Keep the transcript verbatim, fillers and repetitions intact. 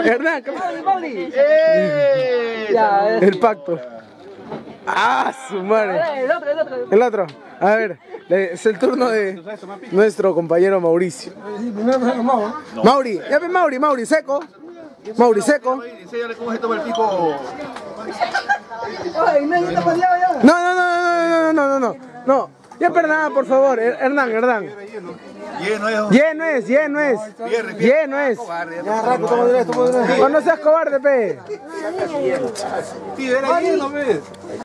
Hernán, ¿qué Mauri, Mauri. ¡Eh! Ya, El pacto. Ah, su madre. El otro, el otro. El otro. A ver, le- es el turno de nuestro compañero Mauricio. Mauri, ya ves Mauri, Mauri, seco. Mauri, seco. Enséñale cómo se toma el pico. Ay, no, ya está paseado ya. No, no, no, no, no, no, no, no. No. Ya Hernán, por favor, Her- Hernán, Hernán. Lleno es. Lleno es, lleno es. Lleno es. No, no seas cobarde, pe. Sí, era lleno, ves.